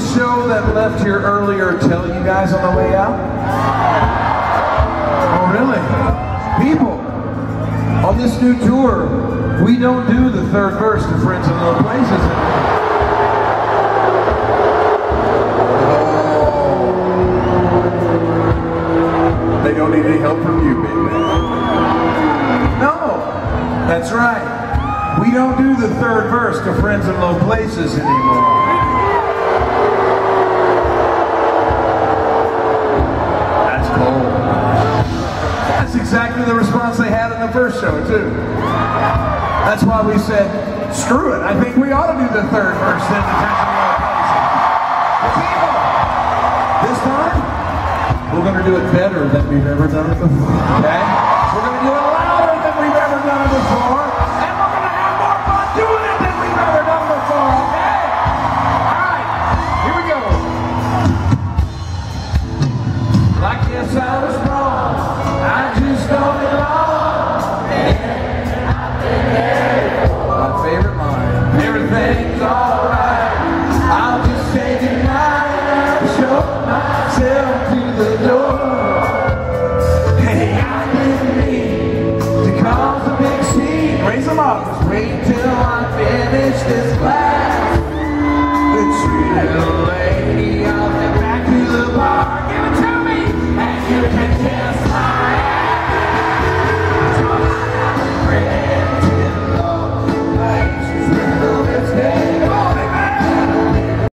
show that left here earlier tell you guys on the way out? Oh, really? People, on this new tour, we don't do the third verse to Friends in Low Places anymore. They don't need any help from you, big man. No, that's right. We don't do the third verse to Friends in Low Places anymore. That's cold. That's exactly the response they had in the first show, too. That's why we said, screw it, I think we ought to do the third verse then to Friends in Low Places. People, this time, we're going to do it better than we've ever done it before, okay? We're going to do it louder than we've ever done it before.